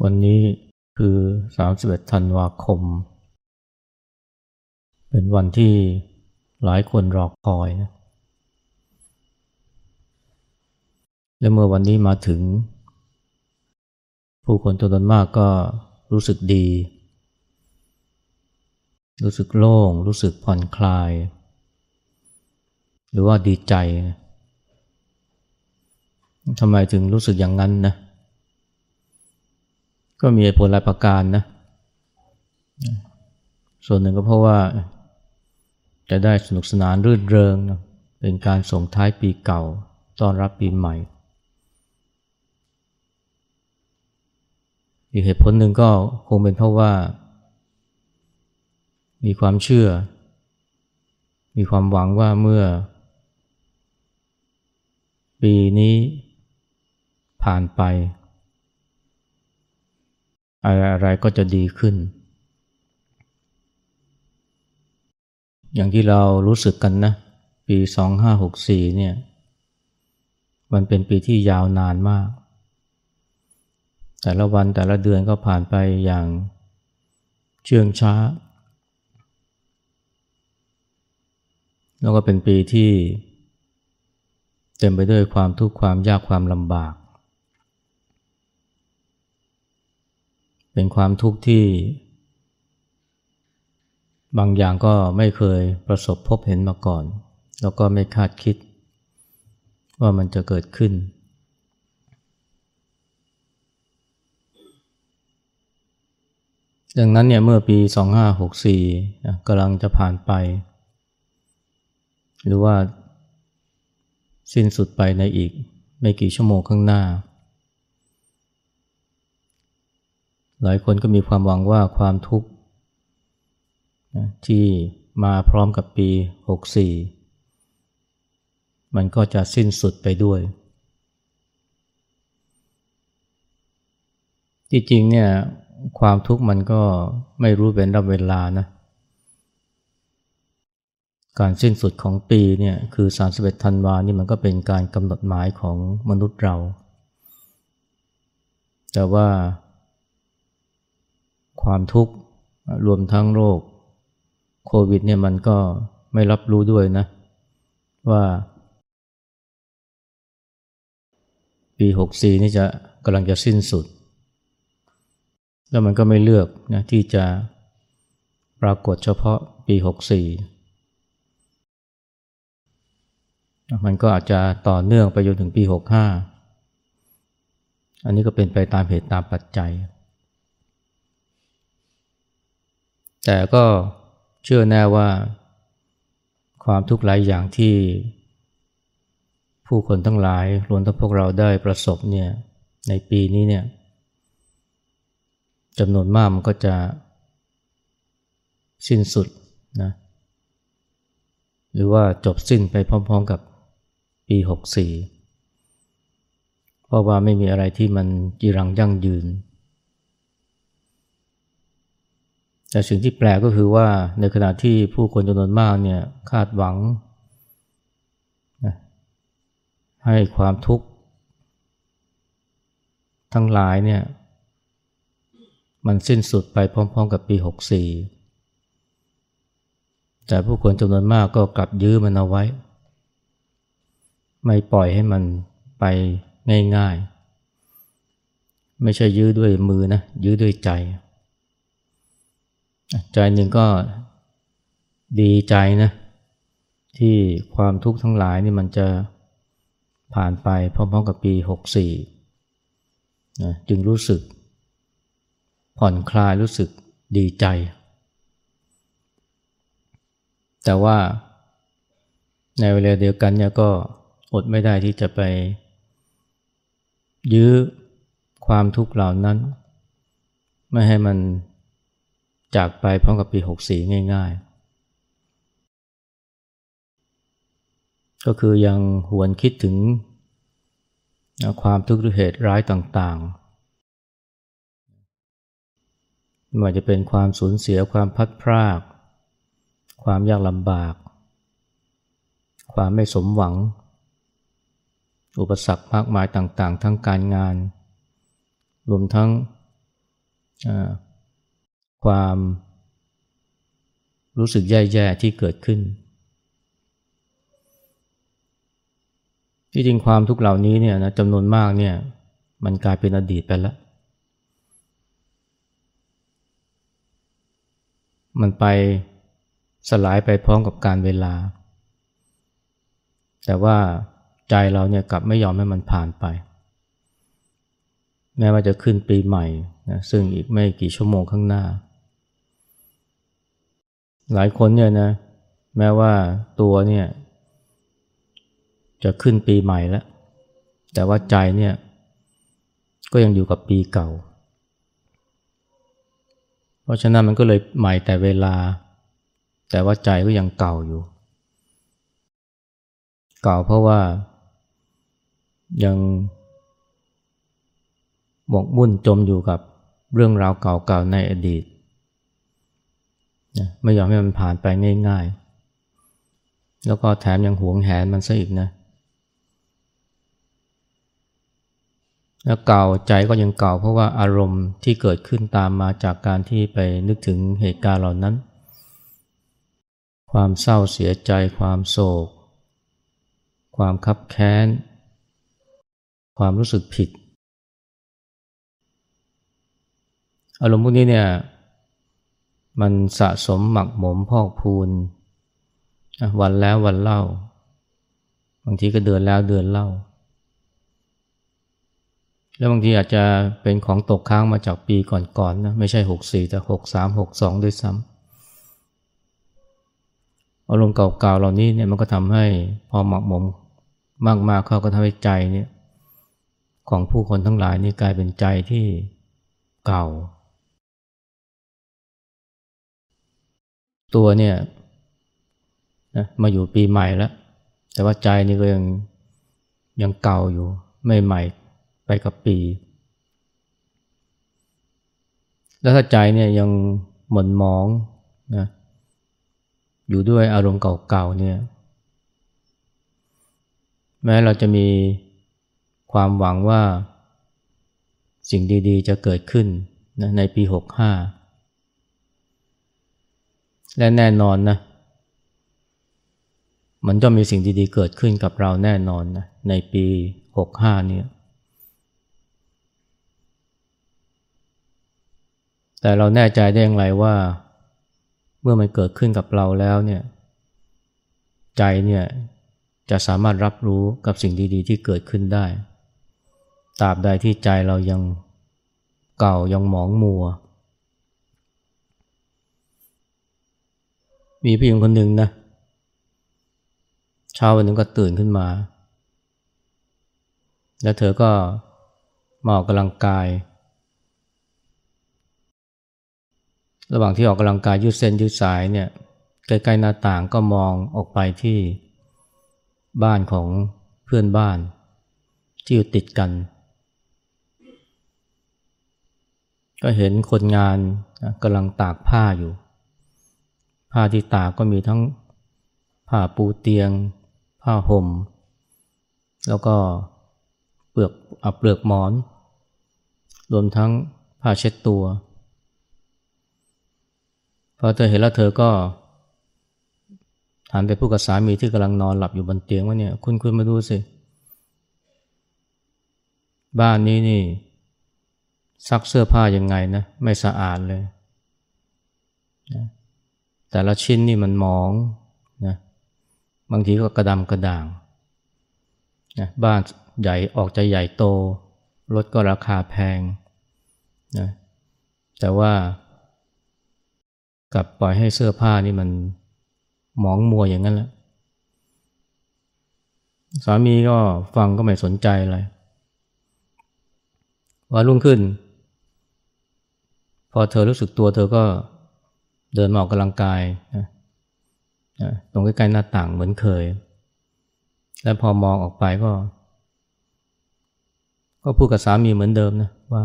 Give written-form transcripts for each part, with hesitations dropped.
วันนี้คือ31ธันวาคมเป็นวันที่หลายคนรอคอยนะและเมื่อวันนี้มาถึงผู้คนจำนวนมากก็รู้สึกดีรู้สึกโล่งรู้สึกผ่อนคลายหรือว่าดีใจทำไมถึงรู้สึกอย่างนั้นนะก็มีเหตุผลหลายประการนะส่วนหนึ่งก็เพราะว่าจะได้สนุกสนานรื่นเริงนะเป็นการส่งท้ายปีเก่าต้อนรับปีใหม่อีกเหตุผลหนึ่งก็คงเป็นเพราะว่ามีความเชื่อมีความหวังว่าเมื่อปีนี้ผ่านไปอะไรๆก็จะดีขึ้นอย่างที่เรารู้สึกกันนะปี2564เนี่ยมันเป็นปีที่ยาวนานมากแต่ละวันแต่ละเดือนก็ผ่านไปอย่างเชื่องช้าแล้วก็เป็นปีที่เต็มไปด้วยความทุกข์ความยากความลำบากเป็นความทุกข์ที่บางอย่างก็ไม่เคยประสบพบเห็นมาก่อนแล้วก็ไม่คาดคิดว่ามันจะเกิดขึ้นดังนั้นเนี่ยเมื่อปี2564กำลังจะผ่านไปหรือว่าสิ้นสุดไปในอีกไม่กี่ชั่วโมงข้างหน้าหลายคนก็มีความหวังว่าความทุกข์ที่มาพร้อมกับปี64มันก็จะสิ้นสุดไปด้วยที่จริงเนี่ยความทุกข์มันก็ไม่รู้เป็นระเวลานะการสิ้นสุดของปีเนี่ยคือ31ธันวานี่มันก็เป็นการกำหนดหมายของมนุษย์เราแต่ว่าความทุกข์รวมทั้งโรคโควิดเนี่ยมันก็ไม่รับรู้ด้วยนะว่าปี64นี่กำลังจะสิ้นสุดแล้วมันก็ไม่เลือกนะที่จะปรากฏเฉพาะปี64มันก็อาจจะต่อเนื่องไปจนถึงปี65อันนี้ก็เป็นไปตามเหตุตามปัจจัยแต่ก็เชื่อแน่ว่าความทุกข์หลายอย่างที่ผู้คนทั้งหลายรวมทั้งพวกเราได้ประสบเนี่ยในปีนี้เนี่ยจำนวนมากมันก็จะสิ้นสุดนะหรือว่าจบสิ้นไปพร้อมๆกับปี64เพราะว่าไม่มีอะไรที่มันจีรังยั่งยืนแต่สิ่งที่แปลกก็คือว่าในขณะที่ผู้คนจำนวนมากเนี่ยคาดหวังนะให้ความทุกข์ทั้งหลายเนี่ยมันสิ้นสุดไปพร้อมๆกับปี64แต่ผู้คนจำนวนมากก็กลับยื้อมันเอาไว้ไม่ปล่อยให้มันไปง่ายๆไม่ใช่ยื้อด้วยมือนะยื้อด้วยใจหนึ่งก็ดีใจนะที่ความทุกข์ทั้งหลายนี่มันจะผ่านไปพร้อมๆกับปี64นะจึงรู้สึกผ่อนคลายรู้สึกดีใจแต่ว่าในเวลาเดียวกันเนี่ยก็อดไม่ได้ที่จะไปยื้อความทุกข์เหล่านั้นไม่ให้มันจากไปพร้อมกับปี64ง่ายๆก็คือยังหวนคิดถึงความทุกข์หรือเหตุร้ายต่างๆไม่ว่าจะเป็นความสูญเสียความพลัดพรากความยากลำบากความไม่สมหวังอุปสรรคมากมายต่างๆทั้งการงานรวมทั้งความรู้สึกแย่ๆที่เกิดขึ้นที่จริงความทุกข์เหล่านี้เนี่ยนะจำนวนมากเนี่ยมันกลายเป็นอดีตไปแล้วมันไปสลายไปพร้อมกับกาลเวลาแต่ว่าใจเราเนี่ยกลับไม่ยอมให้มันผ่านไปแม้ว่าจะขึ้นปีใหม่นะซึ่งอีกไม่กี่ชั่วโมงข้างหน้าหลายคนเนี่ยนะแม้ว่าตัวเนี่ยจะขึ้นปีใหม่แล้วแต่ว่าใจเนี่ยก็ยังอยู่กับปีเก่าเพราะฉะนั้นมันก็เลยใหม่แต่เวลาแต่ว่าใจก็ยังเก่าอยู่เก่าเพราะว่ายังหมกมุ่นจมอยู่กับเรื่องราวเก่าๆในอดีตไม่ยอมให้มันผ่านไปง่ายๆแล้วก็แถมยังหวงแหนมันซะอีกนะแล้วเก่าใจก็ยังเก่าเพราะว่าอารมณ์ที่เกิดขึ้นตามมาจากการที่ไปนึกถึงเหตุการณ์เหล่านั้นความเศร้าเสียใจความโศกความคับแค้นความรู้สึกผิดอารมณ์พวกนี้เนี่ยมันสะสมหมักหมมพอกพูนวันแล้ววันเล่าบางทีก็เดือนแล้วเดือนเล่าแล้วบางทีอาจจะเป็นของตกค้างมาจากปีก่อนๆนะไม่ใช่64แต่63 62ด้วยซ้ำอารมณ์เก่าๆเหล่านี้เนี่ยมันก็ทำให้พอหมักหมมมากๆเข้าก็ทำให้ใจเนี่ยของผู้คนทั้งหลายนี่กลายเป็นใจที่เก่าตัวเนี่ยนะมาอยู่ปีใหม่แล้วแต่ว่าใจนี่ก็ยังเก่าอยู่ไม่ใหม่ไปกับปีแล้วถ้าใจเนี่ยยังหม่นหมองนะอยู่ด้วยอารมณ์เก่าๆเนี่ยแม้เราจะมีความหวังว่าสิ่งดีๆจะเกิดขึ้นนะในปี65และแน่นอนนะมันจะมีสิ่งดีๆเกิดขึ้นกับเราแน่นอนนะในปี65เนี่ยแต่เราแน่ใจได้อย่างไรว่าเมื่อมันเกิดขึ้นกับเราแล้วเนี่ยใจเนี่ยจะสามารถรับรู้กับสิ่งดีๆที่เกิดขึ้นได้ตราบใดที่ใจเรายังเก่ายังหมองมัวมีผู้หญิงคนหนึ่งนะเช้าวันหนึ่งก็ตื่นขึ้นมาแล้วเธอก็มาออกกำลังกายระหว่างที่ออกกำลังกายยืดเส้นยืดสายเนี่ยใกล้ๆหน้าต่างก็มองออกไปที่บ้านของเพื่อนบ้านที่อยู่ติดกันก็เห็นคนงานกำลังตากผ้าอยู่ผ้าที่ตากก็มีทั้งผ้าปูเตียงผ้าห่มแล้วก็เปลือกหมอนรวมทั้งผ้าเช็ดตัวพอเธอเห็นแล้วเธอก็หันไปพูดกับสามีที่กำลังนอนหลับอยู่บนเตียงว่าเนี่ยคุณมาดูสิบ้านนี้นี่ซักเสื้อผ้ายังไงนะไม่สะอาดเลยนะแต่ละชิ้นนี่มันหมองนะบางทีก็กระดำกระด่างนะบ้านใหญ่ออกจะใหญ่โตรถก็ราคาแพงนะแต่ว่ากลับปล่อยให้เสื้อผ้านี่มันหมองมัวอย่างนั้นแหละสามีก็ฟังก็ไม่สนใจอะไรวันรุ่งขึ้นพอเธอรู้สึกตัวเธอก็เดินมาออกกำลังกายนะตรงใกล้ๆหน้าต่างเหมือนเคยแล้วพอมองออกไปก็พูดกับสามีเหมือนเดิมนะว่า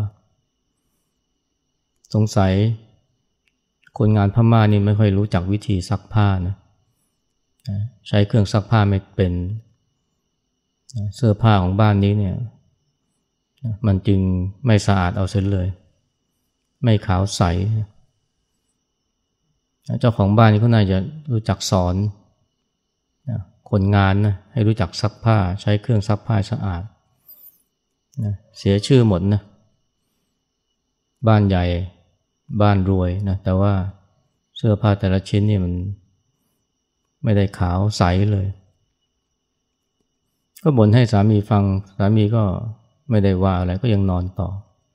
สงสัยคนงานพม่านี่ไม่ค่อยรู้จักวิธีซักผ้านะใช้เครื่องซักผ้าไม่เป็นเสื้อผ้าของบ้านนี้เนี่ยมันจึงไม่สะอาดเอาเสียเลยไม่ขาวใสเจ้าของบ้านนี่เขาน่าจะรู้จักสอนนะคนงานนะให้รู้จักซักผ้าใช้เครื่องซักผ้าสะอาดนะเสียชื่อหมดนะบ้านใหญ่บ้านรวยนะแต่ว่าเสื้อผ้าแต่ละชิ้นนี่มันไม่ได้ขาวใสเลยก็บ่นให้สามีฟังสามีก็ไม่ได้ว่าอะไรก็ยังนอนต่อ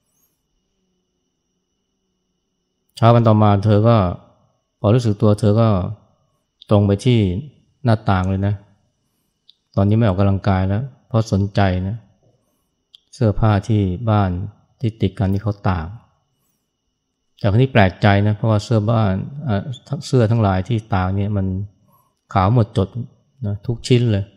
เช้าวันต่อมาเธอก็พอรู้สึกตัวเธอก็ตรงไปที่หน้าต่างเลยนะตอนนี้ไม่ออกกำลังกายแล้วเพราะสนใจนะเสื้อผ้าที่บ้านที่ติดกันที่เขาตากแต่คนนี้แปลกใจนะเพราะว่าเสื้อทั้งหลายที่ตากเนี่ยมันขาวหมดจดนะทุกชิ้นเลย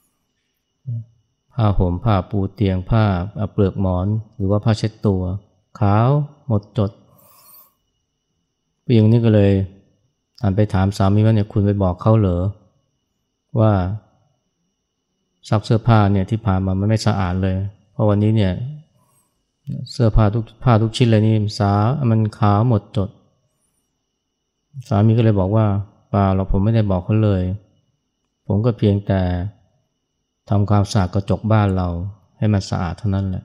ผ้าห่มผ้าปูเตียงผ้าเปลือกหมอนหรือว่าผ้าเช็ดตัวขาวหมดจดผู้หญิงนี่ก็เลยหันไปถามสามีว่าเนี่ยคุณไปบอกเขาเหรอว่าซักเสื้อผ้าเนี่ยที่ผ่านมามันไม่สะอาดเลยเพราะวันนี้เนี่ยเสื้อผ้าทุกชิ้นเลยนี่มันขาวหมดจดสามีก็เลยบอกว่าเปล่าหรอกผมไม่ได้บอกเขาเลยผมก็เพียงแต่ทำความสะอาดกระจกบ้านเราให้มันสะอาดเท่านั้นแหละ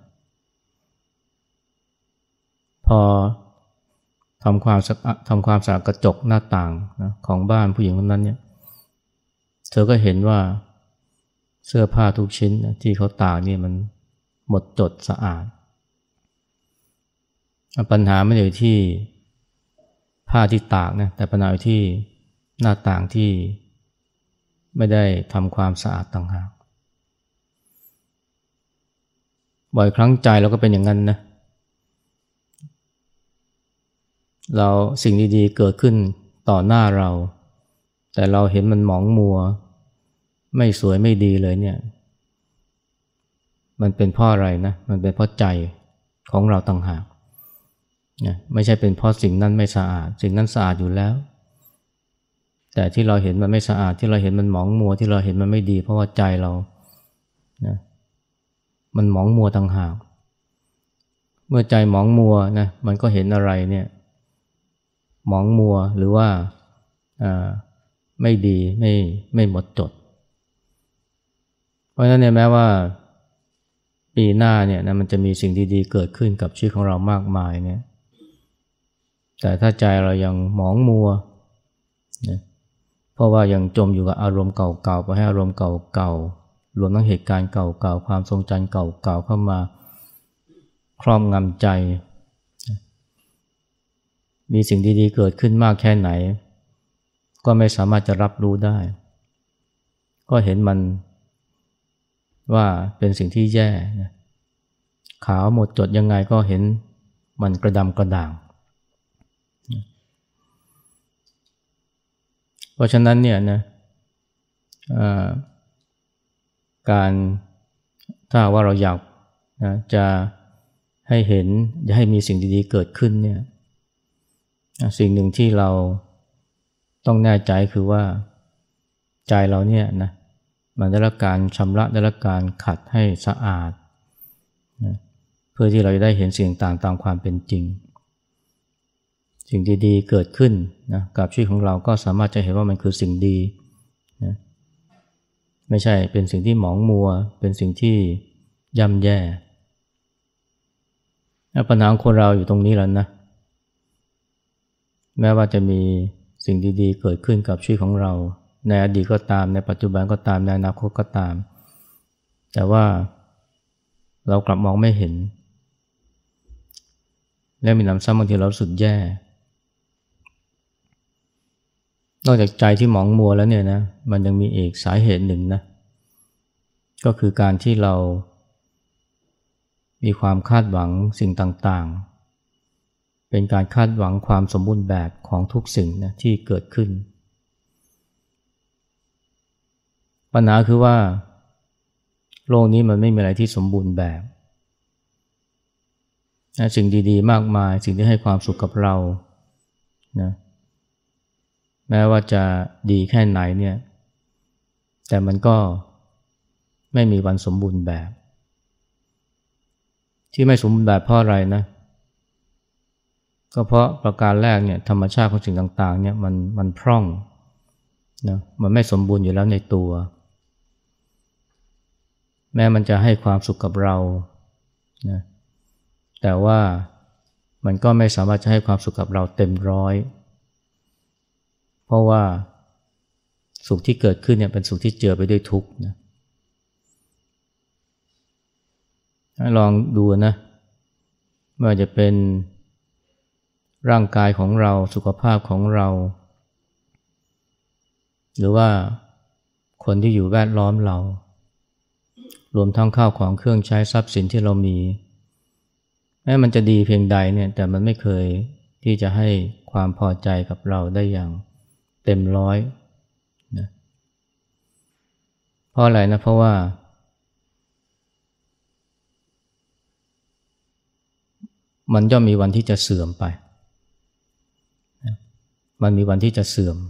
พอทำความสะอาดกระจกหน้าต่างนะของบ้านผู้หญิงคนนั้นเนี่ยเธอก็เห็นว่าเสื้อผ้าทุกชิ้นที่เขาตากนี่มันหมดจดสะอาดปัญหาไม่ได้อยู่ที่ผ้าที่ตากนะแต่ปัญหาอยู่ที่หน้าต่างที่ไม่ได้ทำความสะอาดต่างหากบ่อยครั้งใจเราก็เป็นอย่างนั้นนะเราสิ่งดีๆเกิดขึ้นต่อหน้าเราแต่เราเห็นมันหมองมัวไม่สวยไม่ดีเลยเนี่ยมันเป็นเพราะอะไรนะมันเป็นเพราะใจของเราต่างหากนะไม่ใช่เป็นเพราะสิ่งนั้นไม่สะอาดสิ่งนั้นสะอาดอยู่แล้วแต่ที่เราเห็นมันไม่สะอาดที่เราเห็นมันหมองมัวที่เราเห็นมันไม่ดีเพราะว่าใจเรานะมันหมองมัวต่างหากเมื่อใจหมองมัวนะมันก็เห็นอะไรเนี่ยหมองมัวหรือว่าไม่ดีไม่หมดจดเพราะฉะนั้นเนี่ยแม้ว่าปีหน้าเนี่ยนะมันจะมีสิ่งดีๆเกิดขึ้นกับชีวิตของเรามากมายเนี่ยแต่ถ้าใจเรายังหมองมัวนะเพราะว่ายังจมอยู่กับอารมณ์เก่าๆไปให้อารมณ์เก่าๆรวมทั้งเหตุการณ์เก่าๆความทรงจำเก่าๆเข้ามาครอบงำใจมีสิ่งดีๆเกิดขึ้นมากแค่ไหนก็ไม่สามารถจะรับรู้ได้ก็เห็นมันว่าเป็นสิ่งที่แย่นะขาวหมดจดยังไงก็เห็นมันกระดำกระด่างเพราะฉะนั้นเนี่ยนะการถ้าว่าเราอยากนะจะให้เห็นจะให้มีสิ่งดีๆเกิดขึ้นเนี่ยสิ่งหนึ่งที่เราต้องแน่ใจคือว่าใจเราเนี่ยนะมันได้รับการชำระได้รับการขัดให้สะอาดนะเพื่อที่เราจะได้เห็นสิ่งต่างตามความเป็นจริงสิ่งดีๆเกิดขึ้นนะกับชีวิตของเราก็สามารถจะเห็นว่ามันคือสิ่งดีนะไม่ใช่เป็นสิ่งที่หมองมัวเป็นสิ่งที่ย่ำแย่ปัญหาของคนเราอยู่ตรงนี้แล้วนะแม้ว่าจะมีสิ่งดีๆเกิดขึ้นกับชีวิตของเราในอดีตก็ตามในปัจจุบันก็ตามในอนาคตก็ตามแต่ว่าเรากลับมองไม่เห็นและมีน้ำซ้ำบางทีเรารู้สึกแย่นอกจากใจที่หมองมัวแล้วเนี่ยนะมันยังมีอีกสาเหตุหนึ่งนะก็คือการที่เรามีความคาดหวังสิ่งต่างๆเป็นการคาดหวังความสมบูรณ์แบบของทุกสิ่งนะที่เกิดขึ้นปัญหาคือว่าโลกนี้มันไม่มีอะไรที่สมบูรณ์แบบสิ่งดีๆมากมายสิ่งที่ให้ความสุขกับเรานะแม้ว่าจะดีแค่ไหนเนี่ยแต่มันก็ไม่มีวันสมบูรณ์แบบที่ไม่สมบูรณ์แบบเพราะอะไรนะก็เพราะประการแรกเนี่ยธรรมชาติของสิ่งต่างๆเนี่ยมันพร่องนะมันไม่สมบูรณ์อยู่แล้วในตัวแม้มันจะให้ความสุขกับเรานะแต่ว่ามันก็ไม่สามารถจะให้ความสุขกับเราเต็มร้อยเพราะว่าสุขที่เกิดขึ้นเนี่ยเป็นสุขที่เจือไปด้วยทุกข์นะลองดูนะไม่ว่าจะเป็นร่างกายของเราสุขภาพของเราหรือว่าคนที่อยู่แวดล้อมเรารวมทั้งข้าวของเครื่องใช้ทรัพย์สินที่เรามีแม้มันจะดีเพียงใดเนี่ยแต่มันไม่เคยที่จะให้ความพอใจกับเราได้อย่างเต็มร้อยนะเพราะอะไรนะเพราะว่ามันย่อมมีวันที่จะเสื่อมไปมันมีวันที่จะเสื่อม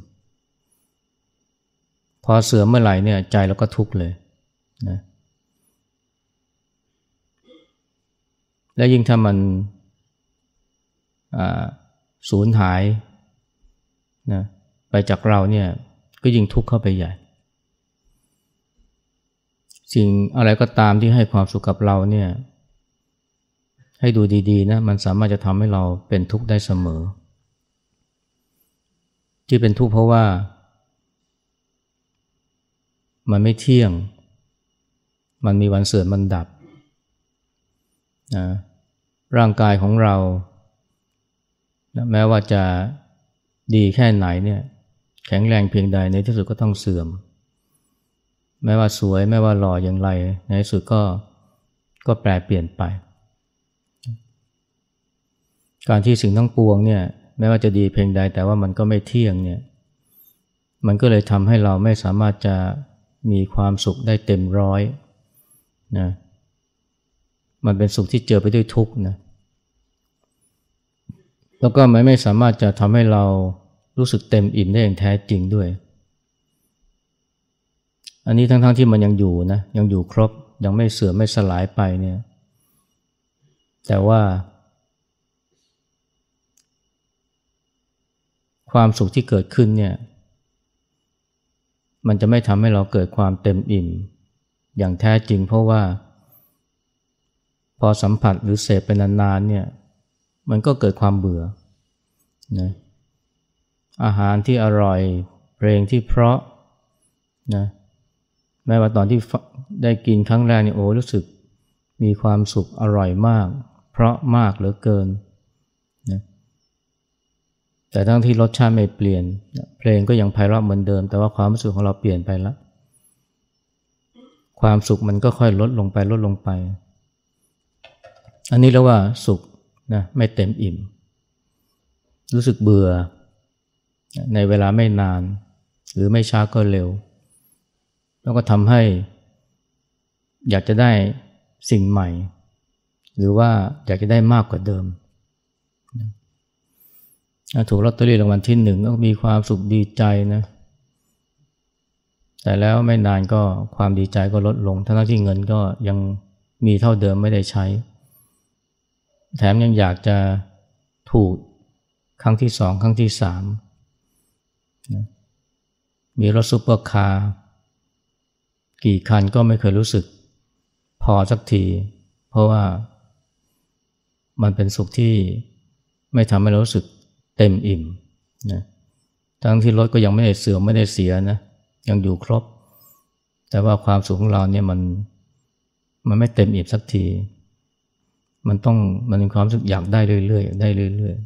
พอเสื่อมเมื่อไหร่เนี่ยใจเราก็ทุกข์เลยนะและยิ่งถ้ามันสูญหายนะไปจากเราเนี่ยก็ยิ่งทุกข์เข้าไปใหญ่สิ่งอะไรก็ตามที่ให้ความสุขกับเราเนี่ยให้ดูดีๆนะมันสามารถจะทำให้เราเป็นทุกข์ได้เสมอที่เป็นทุกข์เพราะว่ามันไม่เที่ยงมันมีวันเสื่อมมันดับนะร่างกายของเรานะแม้ว่าจะดีแค่ไหนเนี่ยแข็งแรงเพียงใดในที่สุดก็ต้องเสื่อมแม้ว่าสวยแม้ว่าหล่ออย่างไรในที่สุดก็แปรเปลี่ยนไปการที่สิ่งทั้งปวงเนี่ยแม้ว่าจะดีเพียงใดแต่ว่ามันก็ไม่เที่ยงเนี่ยมันก็เลยทำให้เราไม่สามารถจะมีความสุขได้เต็มร้อยนะมันเป็นสุขที่เจือไปด้วยทุกข์นะแล้วก็มันไม่สามารถจะทำให้เรารู้สึกเต็มอิ่มได้อย่างแท้จริงด้วยอันนี้ทั้งๆที่มันยังอยู่นะยังอยู่ครบยังไม่เสื่อมไม่สลายไปเนี่ยแต่ว่าความสุขที่เกิดขึ้นเนี่ยมันจะไม่ทำให้เราเกิดความเต็มอิ่มอย่างแท้จริงเพราะว่าพอสัมผัสหรือเสพไปนานๆเนี่ยมันก็เกิดความเบื่อนะอาหารที่อร่อยเพลงที่เพราะนะแม้ว่าตอนที่ได้กินครั้งแรกนี่โอ้รู้สึกมีความสุขอร่อยมากเพราะมากเหลือเกินนะแต่ทั้งที่รสชาติไม่เปลี่ยนเพลงก็ยังไพเราะเหมือนเดิมแต่ว่าความรู้สึกของเราเปลี่ยนไปแล้วความสุขมันก็ค่อยลดลงไปอันนี้เรียกว่าสุขนะไม่เต็มอิ่มรู้สึกเบื่อในเวลาไม่นานหรือไม่ช้าก็เร็วแล้วก็ทำให้อยากจะได้สิ่งใหม่หรือว่าอยากจะได้มากกว่าเดิมถูกลอตเตอรี่รางวัลที่หนึ่งก็มีความสุขดีใจนะแต่แล้วไม่นานก็ความดีใจก็ลดลงทั้งที่เงินก็ยังมีเท่าเดิมไม่ได้ใช้แถมยังอยากจะถูกครั้งที่สองครั้งที่สามมีรถซุปเปอร์คาร์กี่คันก็ไม่เคยรู้สึกพอสักทีเพราะว่ามันเป็นสุขที่ไม่ทำให้เรารู้สึกเต็มอิ่มนะทั้งที่รถก็ยังไม่ได้เสื่อมไม่ได้เสียนะยังอยู่ครบแต่ว่าความสุขของเราเนี่ยมันไม่เต็มอิ่มสักทีมันมีความรู้สึกอยากได้เรื่อยๆได้เรื่อย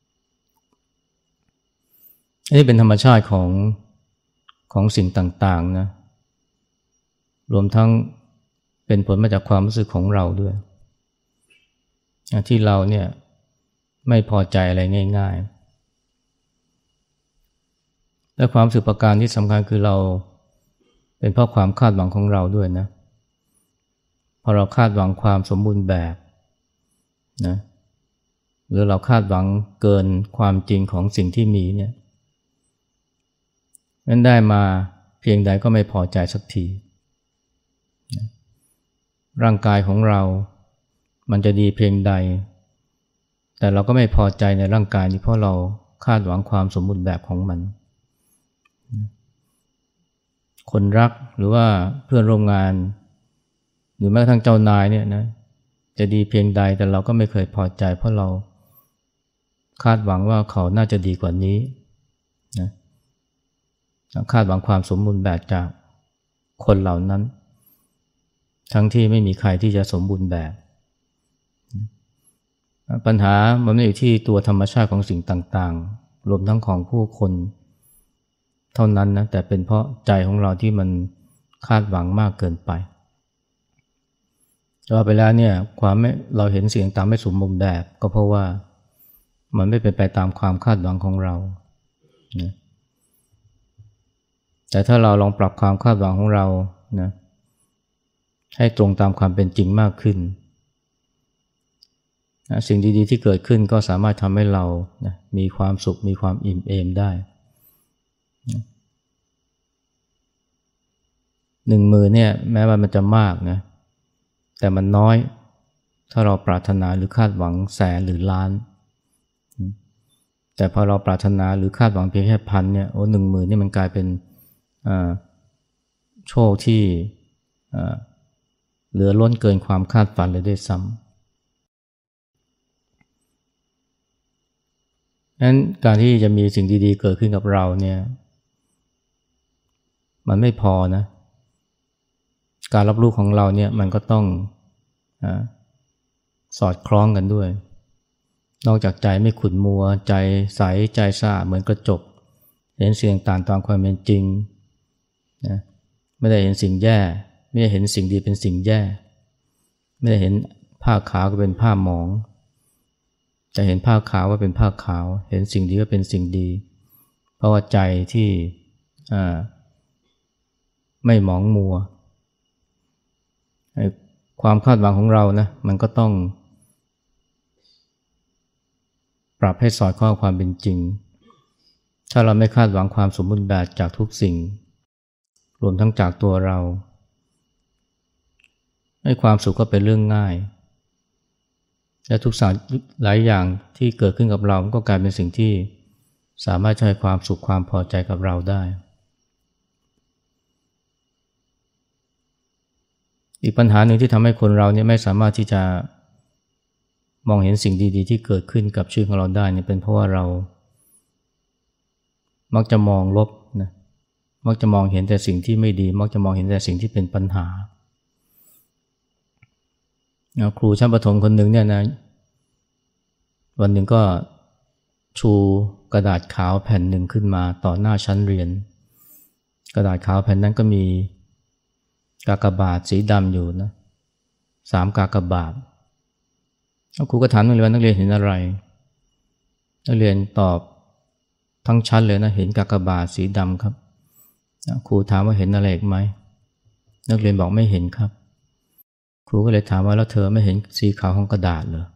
ๆอันนี้เป็นธรรมชาติของสิ่งต่างๆนะรวมทั้งเป็นผลมาจากความรู้สึกของเราด้วยที่เราเนี่ยไม่พอใจอะไรง่ายๆและความรู้สึกประการที่สำคัญคือเราเป็นเพราะความคาดหวังของเราด้วยนะพอเราคาดหวังความสมบูรณ์แบบนะหรือเราคาดหวังเกินความจริงของสิ่งที่มีเนี่ยนั้นได้มาเพียงใดก็ไม่พอใจสักทีร่างกายของเรามันจะดีเพียงใดแต่เราก็ไม่พอใจในร่างกายนี้เพราะเราคาดหวังความสมบูรณ์แบบของมันคนรักหรือว่าเพื่อนร่วมงานหรือแม้กระทั่งเจ้านายเนี่ยนะจะดีเพียงใดแต่เราก็ไม่เคยพอใจเพราะเราคาดหวังว่าเขาน่าจะดีกว่านี้นะคาดหวังความสมบูรณ์แบบจากคนเหล่านั้นทั้งที่ไม่มีใครที่จะสมบูรณ์แบบปัญหามันไม่อยู่ที่ตัวธรรมชาติของสิ่งต่างๆรวมทั้งของผู้คนเท่านั้นนะแต่เป็นเพราะใจของเราที่มันคาดหวังมากเกินไปว่าไปแล้วเนี่ยเราเห็นสิ่งต่างไม่สมบูรณ์แบบก็เพราะว่ามันไม่เป็นไปตามความคาดหวังของเรานะแต่ถ้าเราลองปรับความคาดหวังของเรานะให้ตรงตามความเป็นจริงมากขึ้นนะสิ่งดีๆที่เกิดขึ้นก็สามารถทำให้เรานะมีความสุขมีความอิ่มเอมได้นะ10,000เนี่ยแม้ว่ามันจะมากนะแต่มันน้อยถ้าเราปรารถนาหรือคาดหวังแสนหรือล้านแต่พอเราปรารถนาหรือคาดหวังเพียงแค่พันเนี่ย10,000นี่มันกลายเป็นโชคที่เหลือล้นเกินความคาดฝันเลยด้วยซ้ำนั้นการที่จะมีสิ่งดีๆเกิดขึ้นกับเราเนี่ยมันไม่พอนะการรับรู้ของเราเนี่ยมันก็ต้องสอดคล้องกันด้วยนอกจากใจไม่ขุ่นมัวใจใสใจสะอาดเหมือนกระจกเห็นสิ่งต่างตามความเป็นจริงนะไม่ได้เห็นสิ่งแย่ไม่ได้เห็นสิ่งดีเป็นสิ่งแย่ไม่ได้เห็นผ้าขาวก็เป็นผ้าหมองแต่เห็นผ้าขาวว่าเป็นผ้าขาวเห็นสิ่งดีว่าเป็นสิ่งดีเพราะว่าใจที่ไม่หมองมัวความคาดหวังของเรานะมันก็ต้องปรับให้สอดคล้องกับความเป็นจริงถ้าเราไม่คาดหวังความสมบูรณ์แบบจากทุกสิ่งรวมทั้งจากตัวเราให้ความสุขก็เป็นเรื่องง่ายและทุกสิ่งหลายอย่างที่เกิดขึ้นกับเราก็กลายเป็นสิ่งที่สามารถให้ความสุขความพอใจกับเราได้อีกปัญหาหนึ่งที่ทำให้คนเราเนี่ยไม่สามารถที่จะมองเห็นสิ่งดีๆที่เกิดขึ้นกับชีวิตของเราได้เนี่ยเป็นเพราะว่าเรามักจะมองลบนะมักจะมองเห็นแต่สิ่งที่ไม่ดีมักจะมองเห็นแต่สิ่งที่เป็นปัญหาครูชั้นประถมคนหนึ่งเนี่ยนะวันหนึ่งก็ชูกระดาษขาวแผ่นหนึ่งขึ้นมาต่อหน้าชั้นเรียนกระดาษขาวแผ่นนั้นก็มีกากบาทสีดำอยู่นะ3 กากบาทครูก็ถามนักเรียนว่านักเรียนเห็นอะไรนักเรียนตอบทั้งชั้นเลยนะเห็นกากบาทสีดำครับครูถามว่าเห็นอะไรอีกไหมนักเรียนบอกไม่เห็นครับครูก็เลยถามว่าแล้วเธอไม่เห็นสีขาวของกระดาษเหรอ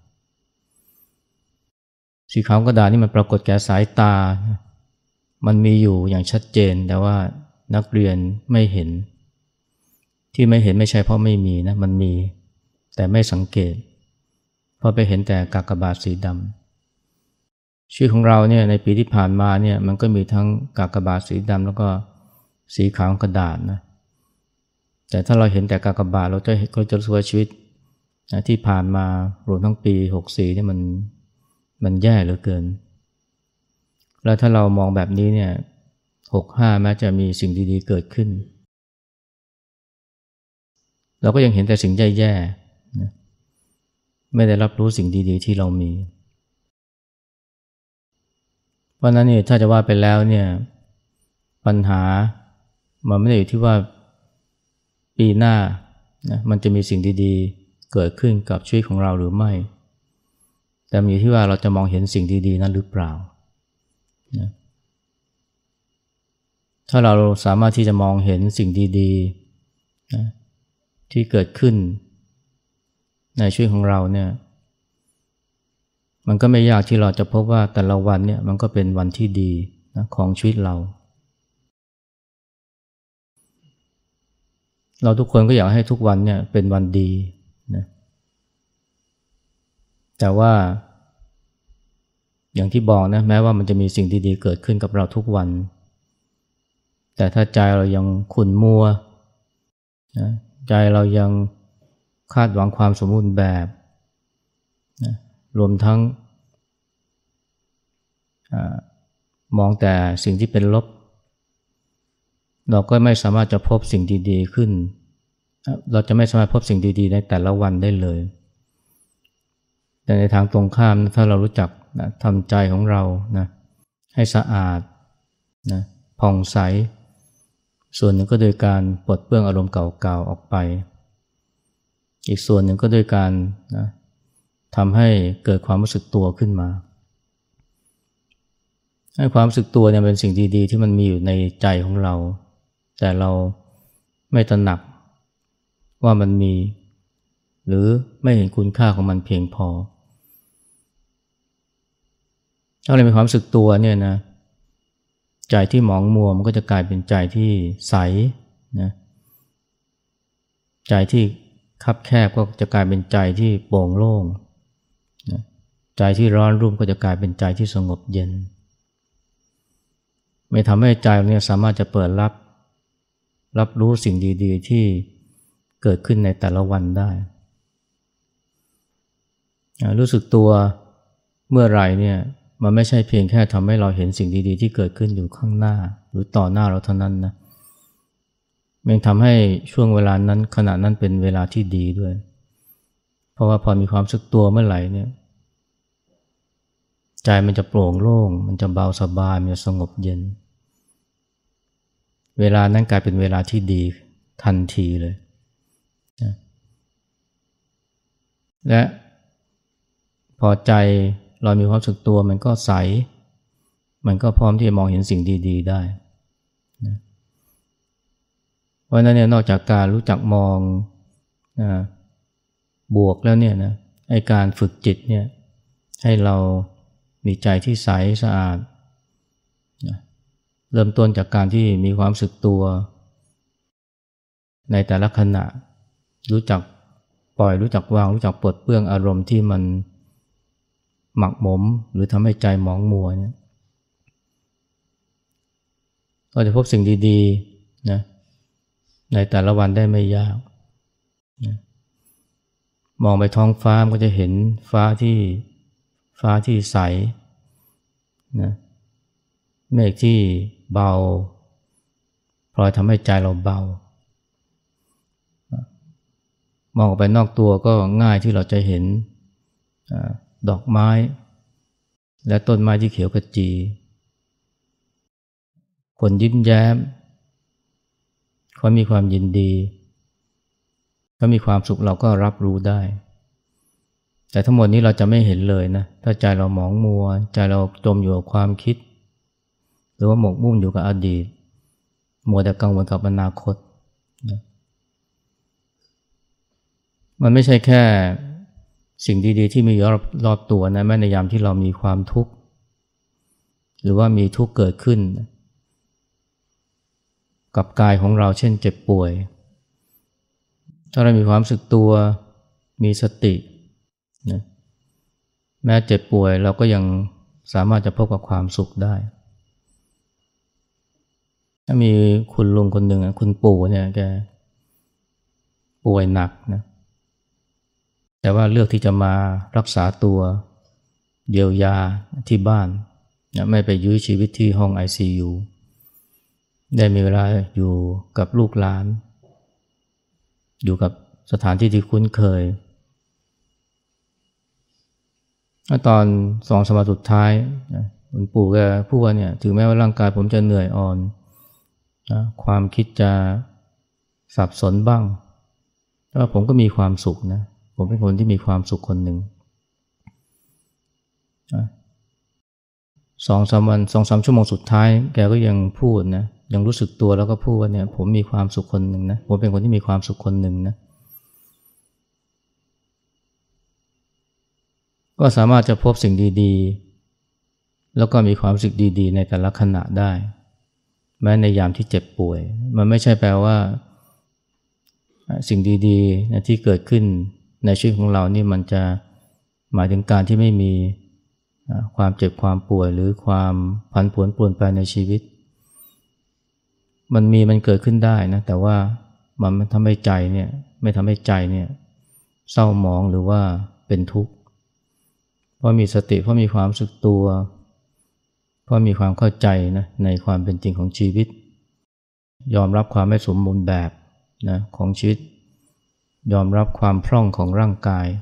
สีขาวของกระดาษนี่มันปรากฏแก่สายตามันมีอยู่อย่างชัดเจนแต่ว่านักเรียนไม่เห็นที่ไม่เห็นไม่ใช่เพราะไม่มีนะมันมีแต่ไม่สังเกตเพราะไปเห็นแต่กากบาทสีดำชีวิตของเราเนี่ยในปีที่ผ่านมาเนี่ยมันก็มีทั้งกากบาทสีดำแล้วก็สีขาวของกระดาษนะแต่ถ้าเราเห็นแต่กากบาทเราจะรู้สึกว่าชีวิตที่ผ่านมารวมทั้งปี64นี่มันแย่เหลือเกินแล้วถ้าเรามองแบบนี้เนี่ย65แม้จะมีสิ่งดีๆเกิดขึ้นเราก็ยังเห็นแต่สิ่งแย่ๆนะไม่ได้รับรู้สิ่งดีๆที่เรามีเพราะนั้นเนี่ยถ้าจะว่าไปแล้วเนี่ยปัญหามันไม่ได้อยู่ที่ว่าปีหน้านะมันจะมีสิ่งดีๆเกิดขึ้นกับชีวิตของเราหรือไม่แต่มันอยู่ที่ว่าเราจะมองเห็นสิ่งดีๆนั้นหรือเปล่านะถ้าเราสามารถที่จะมองเห็นสิ่งดีๆนะที่เกิดขึ้นในชีวิตของเราเนี่ยมันก็ไม่ยากที่เราจะพบว่าแต่ละวันเนี่ยมันก็เป็นวันที่ดีนะของชีวิตเราทุกคนก็อยากให้ทุกวันเนี่ยเป็นวันดีนะแต่ว่าอย่างที่บอกนะแม้ว่ามันจะมีสิ่งดีๆเกิดขึ้นกับเราทุกวันแต่ถ้าใจเรายังขุ่นมัวนะใจเรายังคาดหวังความสมบูรณ์แบบนะรวมทั้งมองแต่สิ่งที่เป็นลบเราก็ไม่สามารถจะพบสิ่งดีๆขึ้นเราจะไม่สามารถพบสิ่งดีๆในแต่ละวันได้เลยแต่ในทางตรงข้ามถ้าเรารู้จักนะทำใจของเรานะให้สะอาดนะผ่องใสส่วนหนึ่งก็โดยการปลดเปลื้องอารมณ์เก่าๆออกไปอีกส่วนหนึ่งก็โดยการนะทำให้เกิดความรู้สึกตัวขึ้นมาให้ความรู้สึกตัวเนี่ยเป็นสิ่งดีๆที่มันมีอยู่ในใจของเราแต่เราไม่ตระหนักว่ามันมีหรือไม่เห็นคุณค่าของมันเพียงพอถ้าเรามีความรู้สึกตัวเนี่ยนะใจที่หมองมัวมันก็จะกลายเป็นใจที่ใสนะใจที่คับแคบก็จะกลายเป็นใจที่โปร่งโล่งนะใจที่ร้อนรุ่มก็จะกลายเป็นใจที่สงบเย็นไม่ทำให้ใจเนี่ยสามารถจะเปิดรับรู้สิ่งดีๆที่เกิดขึ้นในแต่ละวันได้รู้สึกตัวเมื่อไหร่เนี่ยมันไม่ใช่เพียงแค่ทำให้เราเห็นสิ่งดีๆที่เกิดขึ้นอยู่ข้างหน้าหรือต่อหน้าเราเท่านั้นนะมันทำให้ช่วงเวลานั้นขณะนั้นเป็นเวลาที่ดีด้วยเพราะว่าพอมีความรู้สึกตัวเมื่อไหร่เนี่ยใจมันจะโปร่งโล่งมันจะเบาสบายมันจะสงบเย็นเวลานั้นกลายเป็นเวลาที่ดีทันทีเลยนะและพอใจเรามีความรู้สึกตัวมันก็ใสมันก็พร้อมที่จะมองเห็นสิ่งดีๆได้นะเพราะนั้นเนี่ยนอกจากการรู้จักมองบวกแล้วเนี่ยนะไอ้การฝึกจิตเนี่ยให้เรามีใจที่ใสสะอาดนะเริ่มต้นจากการที่มีความรู้สึกตัวในแต่ละขณะรู้จักปล่อยรู้จักวางรู้จักปลดเปลื้องอารมณ์ที่มันหมักหมมหรือทำให้ใจหมองมัวเนี่ยก็จะพบสิ่งดีๆนะในแต่ละวันได้ไม่ยากนะมองไปท้องฟ้าก็จะเห็นฟ้าที่ใสนะเมฆที่เบาพลอยทำให้ใจเราเบามองออกไปนอกตัวก็ง่ายที่เราจะเห็นดอกไม้และต้นไม้ที่เขียวขจีคนยิ้มแย้มเขามีความยินดีเขามีความสุขเราก็รับรู้ได้แต่ทั้งหมดนี้เราจะไม่เห็นเลยนะถ้าใจเราหมองมัวใจเราจมอยู่กับความคิดหรือว่าหมกมุ่นอยู่กับอดีตมัวแต่กังวลกับอนาคตนะมันไม่ใช่แค่สิ่งดีๆที่มีอยู่รอบตัวนะแม้ในยามที่เรามีความทุกข์หรือว่ามีทุกข์เกิดขึ้นกับกายของเราเช่นเจ็บป่วยถ้าเรามีความรู้สึกตัวมีสตินะแม้เจ็บป่วยเราก็ยังสามารถจะพบกับความสุขได้ถ้ามีคุณลุงคนหนึ่งคุณปู่เนี่ยแกป่วยหนักนะแต่ว่าเลือกที่จะมารักษาตัวเยียวยาที่บ้านนะไม่ไปยื้อชีวิตที่ห้อง ICU ได้มีเวลาอยู่กับลูกหลานอยู่กับสถานที่ที่คุ้นเคยตอน2 สัปดาห์สุดท้ายนะคุณปู่แกพูดว่าเนี่ยถึงแม้ว่าร่างกายผมจะเหนื่อยอ่อนนะความคิดจะสับสนบ้างแต่ว่าผมก็มีความสุขนะผมเป็นคนที่มีความสุขคนหนึ่ง2-3 ชั่วโมงสุดท้ายแกก็ยังพูดนะยังรู้สึกตัวแล้วก็พูดว่าเนี่ยผมมีความสุขคนหนึ่งนะผมเป็นคนที่มีความสุขคนหนึ่งนะก็สามารถจะพบสิ่งดีๆแล้วก็มีความรู้สึกดีๆในแต่ละขณะได้แม้ในยามที่เจ็บป่วยมันไม่ใช่แปลว่าสิ่งดีๆนะที่เกิดขึ้นในชีวิตของเรานี่มันจะหมายถึงการที่ไม่มีความเจ็บความป่วยหรือความผันผวนเปลี่ยนแปลงในชีวิตมันเกิดขึ้นได้นะแต่ว่ามันไม่ทำให้ใจเนี่ยเศร้าหมองหรือว่าเป็นทุกข์เพราะมีสติเพราะมีความรู้สึกตัวเพราะมีความเข้าใจนะในความเป็นจริงของชีวิตยอมรับความไม่สมบูรณ์แบบนะของชีวิตยอมรับความพร่องของร่างกาย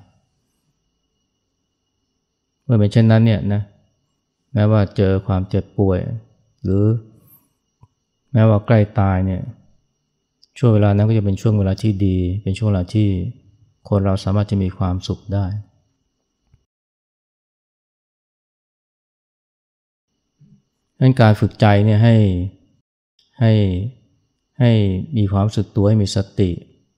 เมื่อเป็นเช่นนั้นเนี่ยนะแม้ว่าเจอความเจ็บป่วยหรือแม้ว่าใกล้ตายเนี่ยช่วงเวลานั้นก็จะเป็นช่วงเวลาที่ดีเป็นช่วงเวลาที่คนเราสามารถจะมีความสุขได้ดังนั้นการฝึกใจเนี่ยให้ให้มีความรู้สึกตัวให้มีสติ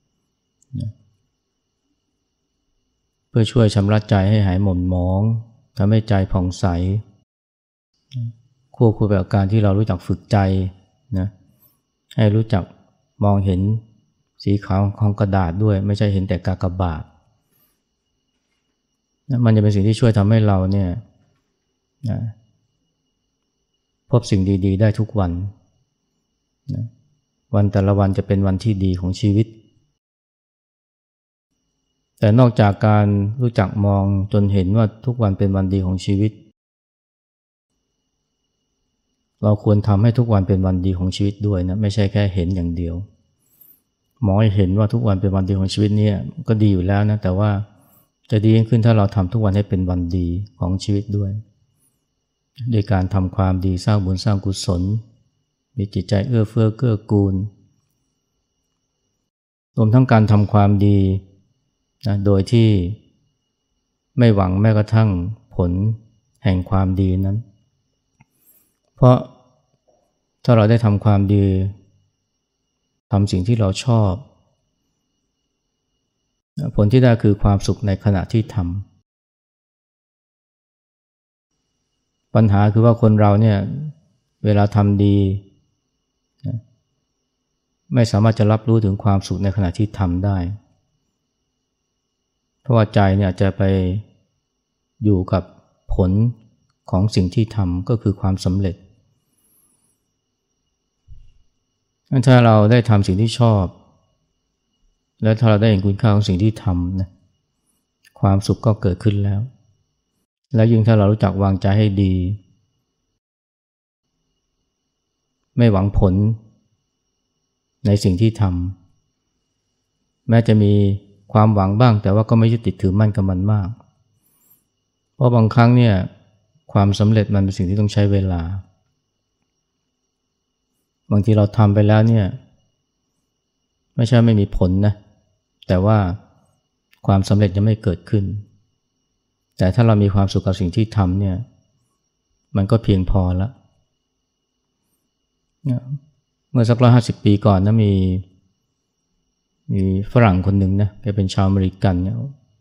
เพื่อช่วยชำระใจให้หายหม่นหมองทำให้ใจผ่องใสควบคู่กับการที่เรารู้จักฝึกใจนะให้รู้จักมองเห็นสีขาวของกระดาษด้วยไม่ใช่เห็นแต่กากบาทมันจะเป็นสิ่งที่ช่วยทำให้เราเนี่ยนะพบสิ่งดีๆได้ทุกวันนะวันแต่ละวันจะเป็นวันที่ดีของชีวิตแต่นอกจากการรู้จักมองจนเห็นว่าทุกวันเป็นวันดีของชีวิตเราควรทำให้ทุกวันเป็นวันดีของชีวิตด้วยนะไม่ใช่แค่เห็นอย่างเดียวมองให้เห็นว่าทุกวันเป็นวันดีของชีวิตเนี่ยก็ดีอยู่แล้วนะแต่ว่าจะดียิ่งขึ้นถ้าเราทำทุกวันให้เป็นวันดีของชีวิตด้วยด้วยการทำความดีสร้างบุญสร้างกุศลมีจิตใจเอื้อเฟื้อเกื้อกูลรวมทั้งการทำความดีนะโดยที่ไม่หวังแม้กระทั่งผลแห่งความดีนั้นเพราะถ้าเราได้ทำความดีทำสิ่งที่เราชอบผลที่ได้คือความสุขในขณะที่ทำปัญหาคือว่าคนเราเนี่ยเวลาทำดีไม่สามารถจะรับรู้ถึงความสุขในขณะที่ทำได้เพราะว่าใจเนี่ยจะไปอยู่กับผลของสิ่งที่ทำก็คือความสำเร็จถ้าเราได้ทำสิ่งที่ชอบและถ้าเราได้เห็นคุณค่าของสิ่งที่ทำนะความสุขก็เกิดขึ้นแล้วและยิ่งถ้าเรารู้จักวางใจให้ดีไม่หวังผลในสิ่งที่ทำแม้จะมีความหวังบ้างแต่ว่าก็ไม่ยึดติดถือมั่นกับมันมากเพราะบางครั้งเนี่ยความสำเร็จมันเป็นสิ่งที่ต้องใช้เวลาบางทีเราทำไปแล้วเนี่ยไม่ใช่ไม่มีผลนะแต่ว่าความสำเร็จยังไม่เกิดขึ้นแต่ถ้าเรามีความสุขกับสิ่งที่ทำเนี่ยมันก็เพียงพอแล้วเมื่อสัก150 ปีก่อนนะมีฝรั่งคนหนึ่งนะแกเป็นชาวอเมริกันเนี่ย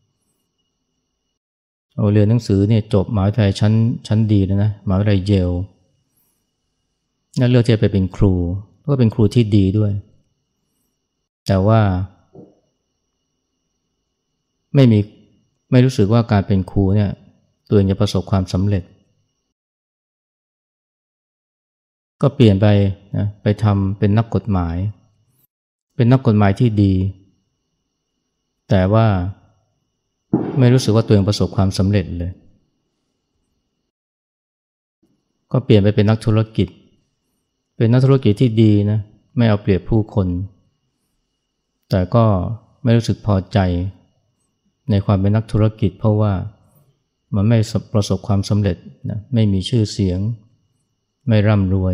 เรียนหนังสือเนี่ยจบมหาวิทยาลัยชั้นดีเลยนะมหาวิทยาลัยเยลน่าเลือกที่จะไปเป็นครูก็เป็นครูที่ดีด้วยแต่ว่าไม่รู้สึกว่าการเป็นครูเนี่ยตัวเองจะประสบความสำเร็จก็เปลี่ยนไปนะไปทำเป็นนักกฎหมายเป็นนักกฎหมายที่ดีแต่ว่าไม่รู้สึกว่าตัวเองประสบความสำเร็จเลยก็เปลี่ยนไปเป็นนักธุรกิจเป็นนักธุรกิจที่ดีนะไม่เอาเปรียบผู้คนแต่ก็ไม่รู้สึกพอใจในความเป็นนักธุรกิจเพราะว่ามันไม่ประสบความสำเร็จนะไม่มีชื่อเสียงไม่ร่ำรวย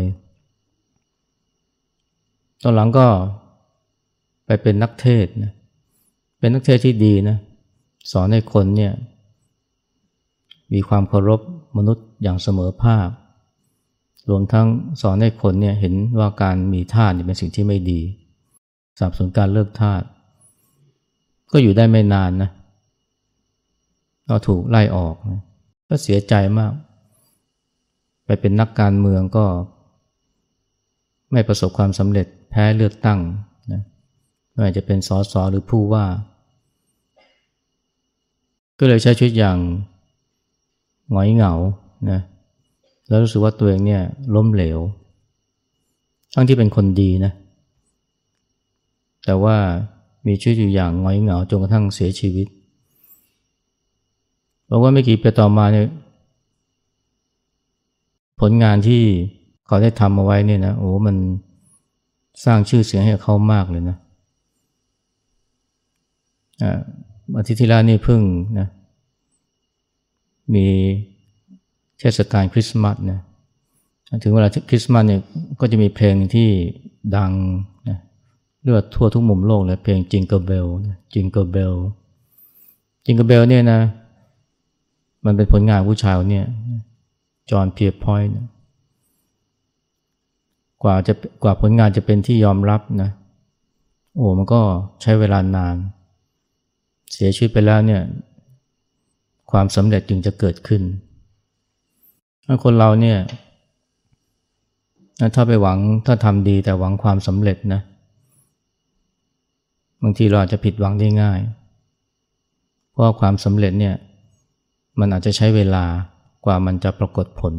ตอนหลังก็ไปเป็นนักเทศน์นะเป็นนักเทศน์ที่ดีนะสอนให้คนเนี่ยมีความเคารพมนุษย์อย่างเสมอภาครวมทั้งสอนให้คนเนี่ยเห็นว่าการมีทาสเป็นสิ่งที่ไม่ดีสนับสนุนการเลิกทาสก็อยู่ได้ไม่นานนะก็ถูกไล่ออกนะก็เสียใจมากไปเป็นนักการเมืองก็ไม่ประสบความสำเร็จแพ้เลือกตั้งนะไม่ว่าจะเป็นสสหรือผู้ว่าก็เลยใช้ชีวิตอย่างหงอยเหงานะแล้วรู้สึกว่าตัวเองเนี่ยล้มเหลวทั้งที่เป็นคนดีนะแต่ว่ามีชีวิตอยู่อย่างหงอยเหงาจนกระทั่งเสียชีวิตบอกว่าไม่กี่ปีต่อมาเนี่ยผลงานที่เขาได้ทำเอาไว้เนี่ยนะโอ้มันสร้างชื่อเสียงให้เขามากเลยนะอาทิตย์ที่แล้วนี่เพิ่งนะมีเทศกาลคริสต์มาสนะถึงเวลาคริสต์มาสเนี่ยก็จะมีเพลงที่ดังนะเรียกว่าทั่วทุกมุมโลกเลยเพลง Jingle Bell Jingle Bell Jingle Bell เนี่ยนะมันเป็นผลงานผู้ชายเนี่ยจอห์นเพียร์พอยต์กว่าผลงานจะเป็นที่ยอมรับนะโอ้มันก็ใช้เวลานานเสียชีวิตไปแล้วเนี่ยความสำเร็จจึงจะเกิดขึ้นถ้าคนเราเนี่ยถ้าทำดีแต่หวังความสำเร็จนะบางทีเราอาจจะผิดหวังได้ง่ายเพราะความสำเร็จเนี่ยมันอาจจะใช้เวลากว่ามันจะปรากฏผล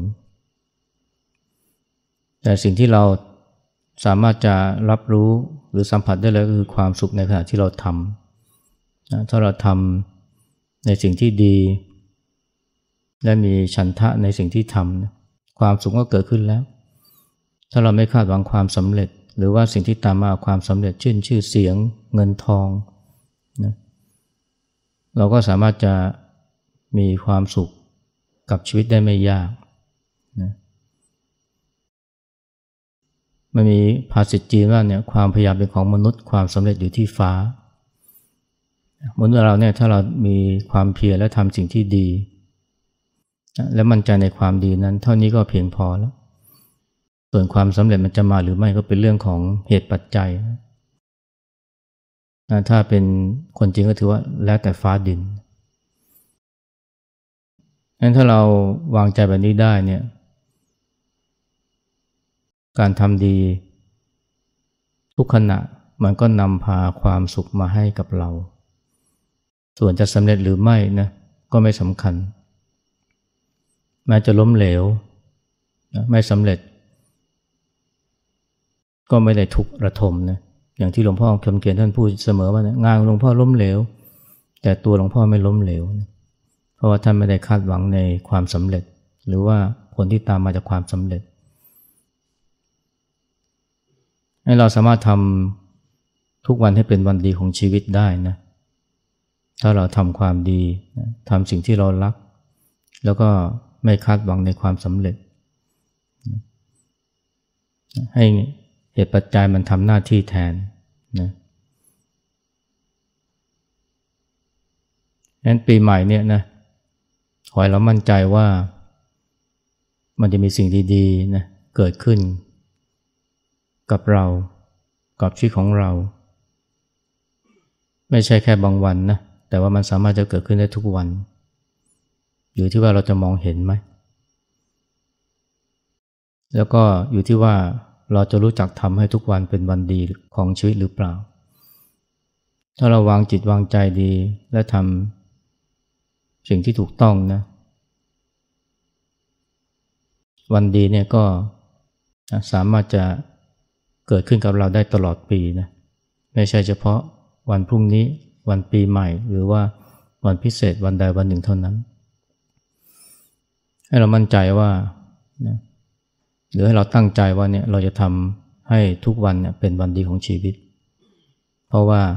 แต่สิ่งที่เราสามารถจะรับรู้หรือสัมผัสได้เลยก็คือความสุขในขณะที่เราทำนะถ้าเราทำในสิ่งที่ดีและมีฉันทะในสิ่งที่ทำนะความสุขก็เกิดขึ้นแล้วถ้าเราไม่คาดหวังความสำเร็จหรือว่าสิ่งที่ตามมาความสำเร็จชื่อเสียงเงินทองนะเราก็สามารถจะมีความสุขกับชีวิตได้ไม่ยากนะมันมีภาษิตจีนว่าเนี่ยความพยายามเป็นของมนุษย์ความสำเร็จอยู่ที่ฟ้ามนุษย์เราเนี่ยถ้าเรามีความเพียรและทำสิ่งที่ดีและมั่นใจในความดีนั้นเท่านี้ก็เพียงพอแล้วส่วนความสำเร็จมันจะมาหรือไม่ก็เป็นเรื่องของเหตุปัจจัยถ้าเป็นคนจริงก็ถือว่าแล้วแต่ฟ้าดินงั้นถ้าเราวางใจแบบนี้ได้เนี่ยการทำดีทุกขณะมันก็นำพาความสุขมาให้กับเราส่วนจะสำเร็จหรือไม่นะก็ไม่สำคัญแม้จะล้มเหลวไม่สำเร็จก็ไม่ได้ทุกข์ระทมนะอย่างที่หลวงพ่อคำเขียนท่านพูดเสมอว่างานหลวงพ่อล้มเหลวแต่ตัวหลวงพ่อไม่ล้มเหลวนะเพราะว่าท่านไม่ได้คาดหวังในความสำเร็จหรือว่าผลที่ตามมาจากความสำเร็จให้เราสามารถทำทุกวันให้เป็นวันดีของชีวิตได้นะถ้าเราทำความดีทำสิ่งที่เรารักแล้วก็ไม่คาดหวังในความสำเร็จให้เหตุปัจจัยมันทำหน้าที่แทนนะงั้นปีใหม่เนี่ยนะขอให้เรามั่นใจว่ามันจะมีสิ่งดีๆนะเกิดขึ้นกับเรากับชีวิตของเราไม่ใช่แค่บางวันนะแต่ว่ามันสามารถจะเกิดขึ้นได้ทุกวันอยู่ที่ว่าเราจะมองเห็นไหมแล้วก็อยู่ที่ว่าเราจะรู้จักทำให้ทุกวันเป็นวันดีของชีวิตหรือเปล่าถ้าเราวางจิตวางใจดีและทำสิ่งที่ถูกต้องนะวันดีเนี่ยก็สามารถจะเกิดขึ้นกับเราได้ตลอดปีนะไม่ใช่เฉพาะวันพรุ่งนี้วันปีใหม่หรือว่าวันพิเศษวันใดวันหนึ่งเท่านั้นให้เรามั่นใจว่านะหรือให้เราตั้งใจว่าเนี่ยเราจะทำให้ทุกวันเนี่ยเป็นวันดีของชีวิตเพราะว่า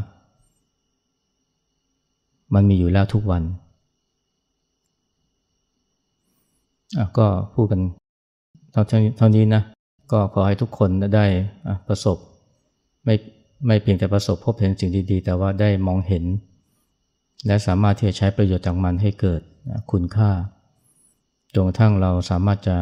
มันมีอยู่แล้วทุกวันก็พูดกันเท่านี้นะก็ขอให้ทุกคนได้ประสบไม่เพียงแต่ประสบพบเห็นสิ่งดีๆแต่ว่าได้มองเห็นและสามารถที่จะใช้ประโยชน์จากมันให้เกิดคุณค่าจนกระทั่งเราสามารถจะ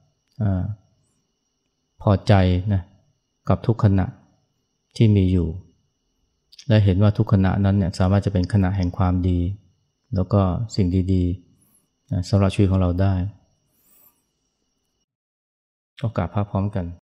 พอใจนะกับทุกขณะที่มีอยู่และเห็นว่าทุกขณะนั้นเนี่ยสามารถจะเป็นขณะแห่งความดีแล้วก็สิ่งดีๆสำหรับชีวิตของเราได้ก็กราบพระพร้อมกัน